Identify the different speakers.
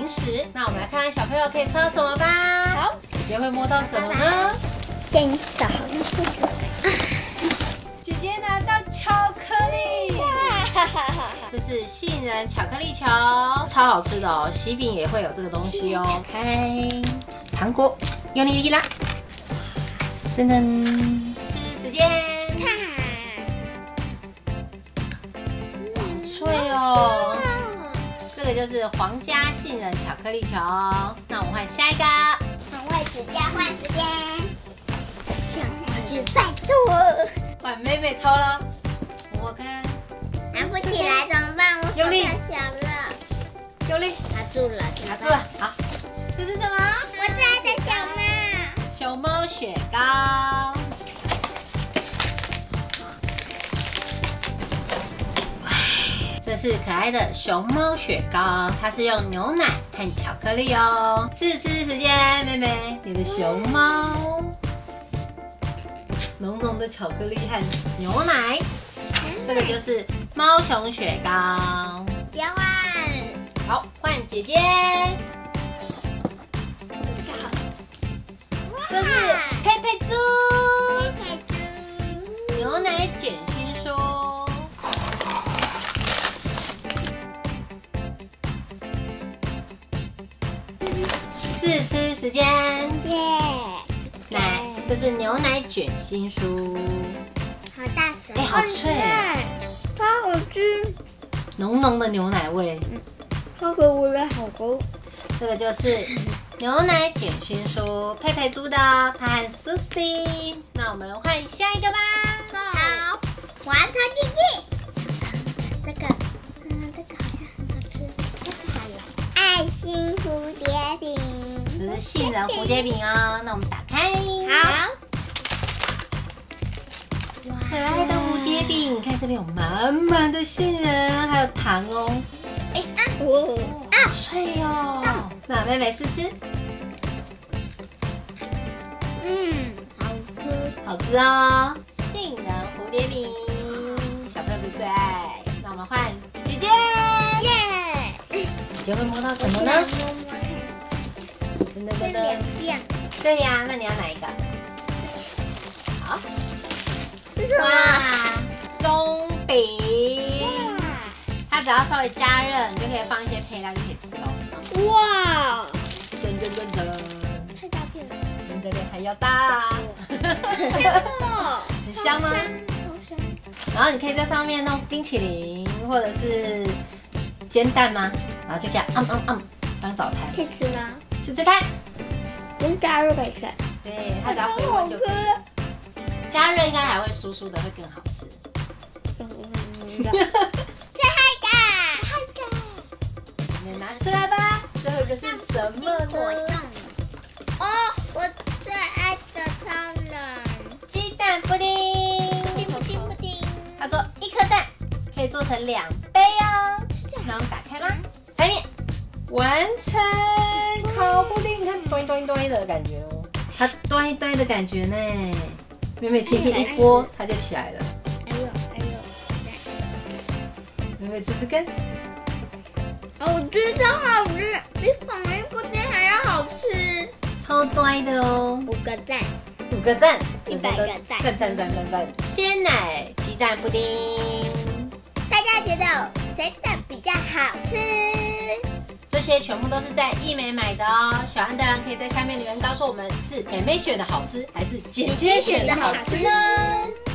Speaker 1: 零食。那我们来看看小朋友可以抽到什么吧。
Speaker 2: 好，
Speaker 1: 姐姐会摸到什么呢？
Speaker 2: 电脑好像不可
Speaker 1: 姐姐拿到巧克力，这是杏仁巧克力球，超好吃的哦。喜饼也会有这个东西哦。开糖果，用力啦！噔噔，吃时间。好脆哦！这个就是皇家杏仁巧克力球。那我们换下一个。
Speaker 2: 换位置交换时间。拜托，
Speaker 1: 换妹妹抽了，我看
Speaker 2: 拿不起来怎么办？我手
Speaker 1: 用力
Speaker 2: 太小了，
Speaker 1: 用力
Speaker 2: 拿住了，
Speaker 1: 拿住了。好，这是什么？
Speaker 2: 我最爱的小猫。
Speaker 1: 熊猫雪糕。这是可爱的熊猫雪糕，它是用牛奶和巧克力哦。试吃时间，妹妹，你的熊猫。浓浓的巧克力和牛奶，这个就是猫熊雪糕。
Speaker 2: 交换，
Speaker 1: 好，换姐姐。
Speaker 2: 这个好，
Speaker 1: 这是佩佩猪
Speaker 2: 佩猪
Speaker 1: 牛奶卷心酥。试吃时间，
Speaker 2: 耶！
Speaker 1: 来，这是牛奶卷心酥，
Speaker 2: 好大声，
Speaker 1: 哎，好脆，
Speaker 2: 它好吃，
Speaker 1: 浓浓的牛奶味。
Speaker 2: 它和我的好高。
Speaker 1: 这个就是牛奶卷心酥，佩佩猪的，它和 Susie。那我们换下一个吧。
Speaker 2: 好，我要投进去。这个，这个好像很好吃。这个还有爱心蝴蝶饼，
Speaker 1: 这是杏仁蝴蝶饼哦。那我们打开。
Speaker 2: 好。
Speaker 1: 可爱的蝴蝶饼，你看这边有满满的杏仁，还有糖哦。哎啊，好脆哦！那妹妹试吃，好吃哦。杏仁蝴蝶饼，小朋友的最爱。那我们换姐姐，
Speaker 2: 耶！
Speaker 1: 姐姐会摸到什么呢？噔噔噔噔，对呀，那你要哪一个？好。哇，松饼，它只要稍微加热，你就可以放一些配料就可以吃喽。
Speaker 2: 哇，
Speaker 1: 噔噔噔噔，
Speaker 2: 太大片了，
Speaker 1: 你的脸还要大，
Speaker 2: 香哦，
Speaker 1: 很香吗？
Speaker 2: 超香。
Speaker 1: 然后你可以在上面弄冰淇淋，或者是煎蛋吗？然后就这样当早餐。
Speaker 2: 可以吃吗？
Speaker 1: 吃吃看。
Speaker 2: 用加热可以吃。
Speaker 1: 对，它只要回温就可以。加热应该还会酥酥的，会更好吃。
Speaker 2: 最后一个，
Speaker 1: 你拿出来吧。最后一个是什么呢？
Speaker 2: 哦，我最爱的超人
Speaker 1: 鸡蛋布丁。
Speaker 2: 布丁。
Speaker 1: 他说一颗蛋可以做成2杯哦。那我们打开吧，翻面，完成烤布丁。你看端一端一端一的感觉哦，它端一端的感觉呢。妹妹轻轻一拨，它就起来了。
Speaker 2: 哎呦，
Speaker 1: 妹妹吃吃看，
Speaker 2: 好吃，超好吃，比粉面布丁还要好吃。
Speaker 1: 超端的哦。
Speaker 2: 5个赞
Speaker 1: 5个赞
Speaker 2: ，100个赞，
Speaker 1: 赞！鲜奶鸡蛋布丁，
Speaker 2: 大家觉得谁的比较好吃？
Speaker 1: 这些全部都是在艺美买的哦。喜欢的人可以在下面留言告诉我们，是妹妹选的好吃，还是姐姐选的好吃呢？